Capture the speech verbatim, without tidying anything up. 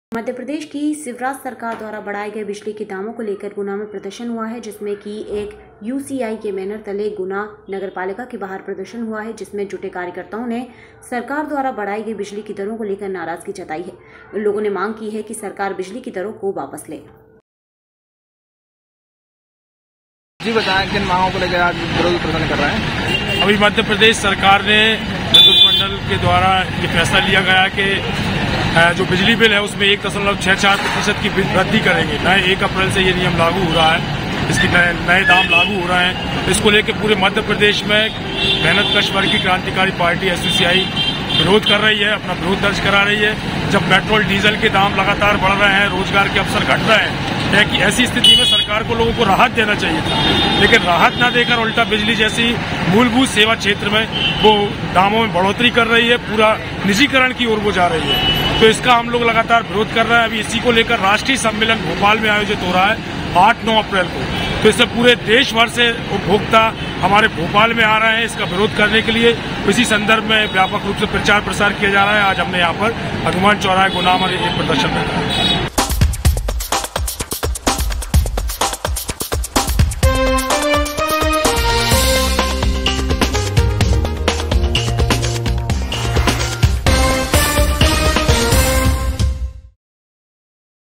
मध्य प्रदेश की शिवराज सरकार द्वारा बढ़ाए गए बिजली के दामों को लेकर गुना में प्रदर्शन हुआ है, जिसमें कि एक यूसीआई के बैनर तले गुना नगरपालिका के बाहर प्रदर्शन हुआ है, जिसमें जुटे कार्यकर्ताओं ने सरकार द्वारा बढ़ाई गई बिजली की दरों को लेकर नाराजगी जताई है। इन लोगों ने मांग की है कि सरकार बिजली की दरों को वापस ले। जी बताएं किन मांगों को लेकर आज विरोध प्रदर्शन कर रहे हैं। अभी मध्य प्रदेश सरकार ने विद्युत मंडल के द्वारा ये फैसला लिया गया कि जो बिजली बिल है उसमें एक दशमलव छह चार प्रतिशत की वृद्धि करेंगे। नए एक अप्रैल से ये नियम लागू हो रहा है, इसकी नए नए दाम लागू हो रहे हैं। इसको लेकर पूरे मध्य प्रदेश में मेहनतकश वर्ग की क्रांतिकारी पार्टी एसयूसीआई विरोध कर रही है, अपना विरोध दर्ज करा रही है। जब पेट्रोल डीजल के दाम लगातार बढ़ रहे हैं, रोजगार के अवसर घट रहे हैं, है कि ऐसी स्थिति में सरकार को लोगों को राहत देना चाहिए था, लेकिन राहत न देकर उल्टा बिजली जैसी मूलभूत सेवा क्षेत्र में वो दामों में बढ़ोतरी कर रही है, पूरा निजीकरण की ओर वो जा रही है। तो इसका हम लोग लगातार विरोध कर रहे हैं। अभी इसी को लेकर राष्ट्रीय सम्मेलन भोपाल में आयोजित हो रहा है आठ नौ अप्रैल को। तो इससे पूरे देश भर से उपभोक्ता हमारे भोपाल में आ रहे हैं इसका विरोध करने के लिए। इसी संदर्भ में व्यापक रूप से प्रचार प्रसार किया जा रहा है। आज हमने यहाँ पर हनुमान चौराहे गुना में एक प्रदर्शन रखा है।